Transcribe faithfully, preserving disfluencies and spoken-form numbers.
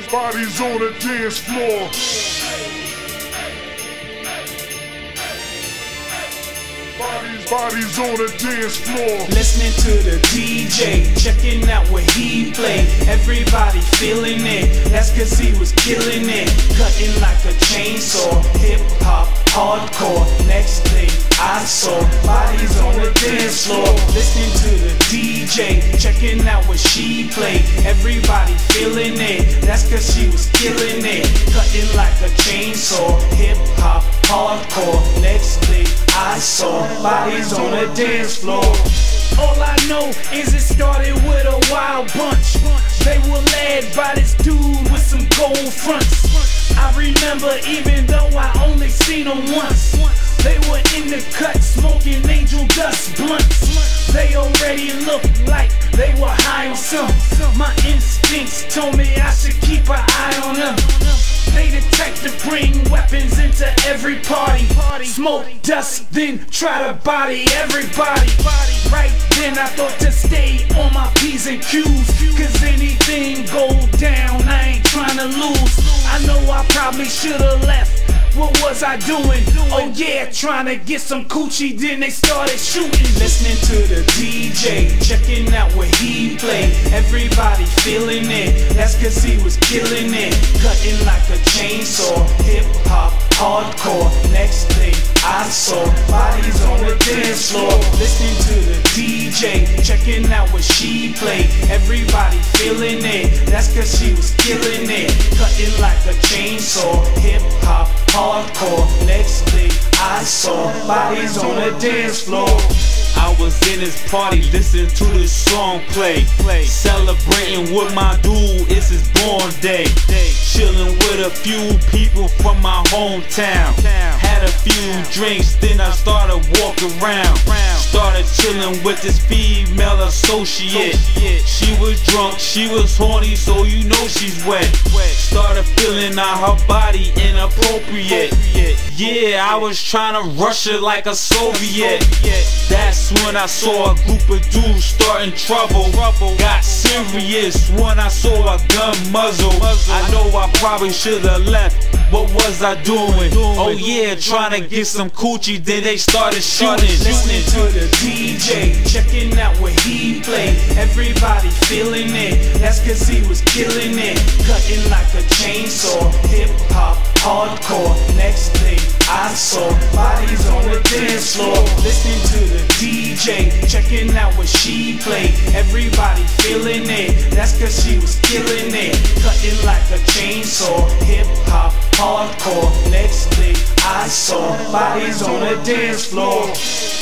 Bodies on the dance floor. Bodies, bodies on the dance floor. Listening to the D J, checking out what he play. Everybody feeling it, that's cause he was killing it. Cutting like a chainsaw, hip hop, hardcore. Next thing I saw, bodies on the dance floor. Listening to the D J, checking out what she play. Everybody feeling it, that's cause she was killing it. Cutting like a chainsaw, hip hop, hardcore. Next thing I saw, bodies on the dance floor. All I know is it started with a wild bunch. They were led by this dude with some gold fronts. I remember even though I only seen them once, they were in the cut smoking angel dust blunts. They already looked like they were high on some. My instincts told me I should keep an eye on them. They the type to bring weapons into every party. Smoke dust, then try to body everybody. Right then I thought to stay on my P's and Q's, cause anything go down, I ain't trying to lose. I know I probably should've left. What was I doing? Oh yeah, trying to get some coochie, then they started shooting. Listening to the D J, checking out what he play. Everybody feeling it, that's cause he was killing it. Cutting like a chainsaw, hip hop, hardcore. Next thing I saw, bodies on the dance floor. Listening to the D J, checking out what she play. Everybody feeling it, that's cause she was killing it. Cutting like a chainsaw, hip hop, hardcore. Next thing I saw, bodies on the dance floor. I was in this party, listening to this song play, celebrating with my dude, it's his born day. Chilling with a few people from my hometown. Had a few drinks, then I started walking around. Started chilling with this female associate. She was drunk, she was horny, so you know she's wet. Started feeling out her body inappropriate. Yeah, I was trying to rush her like a Soviet. That's when I saw a group of dudes starting trouble. Got serious when I saw a gun muzzle. I know I probably should've left. What was I doing? Oh yeah, trying to get some coochie, then they started shooting. Listening to the D J, checking out what he play. Everybody feeling it, that's cause he was killing it. Cutting like a chainsaw, hip hop, hardcore. Next thing I saw, bodies on the dance floor. Listening to the D J, checking out what she play. Everybody feeling it, that's cause she was killing it. Cutting like a chainsaw, hip hop, hardcore. Next thing I saw, bodies on the dance floor.